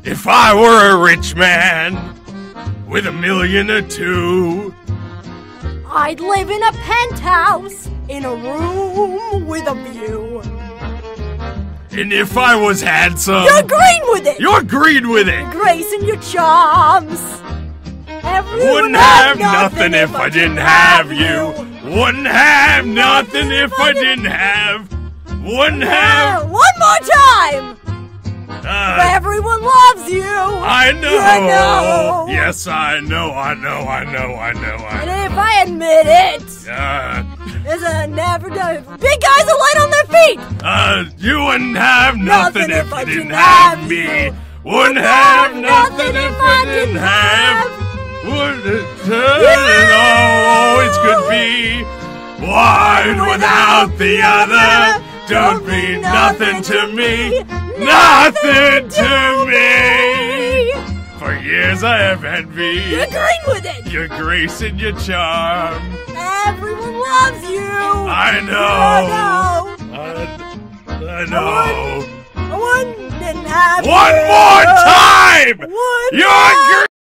If I were a rich man with $1 million or $2 million, I'd live in a penthouse in a room with a view. and if I was handsome, You're green with it! you're green with it. Grace and your charms. Everyone Wouldn't have nothing if I didn't have you. Wouldn't have nothing if I didn't have. Wouldn't have. One more time! Everyone loves you! I know. You know. Yes, I know. And if I admit it, it's a never done. Big guys are light on their feet! You wouldn't have nothing if I you didn't have me. Wouldn't have nothing if I didn't have. Wouldn't always could be. One without the other don't mean nothing to me. Nothing to me. For years I have envied. You're green with it! Your grace and your charm. Everyone loves you! I know. I know. I wouldn't have One you. more time! One You're more.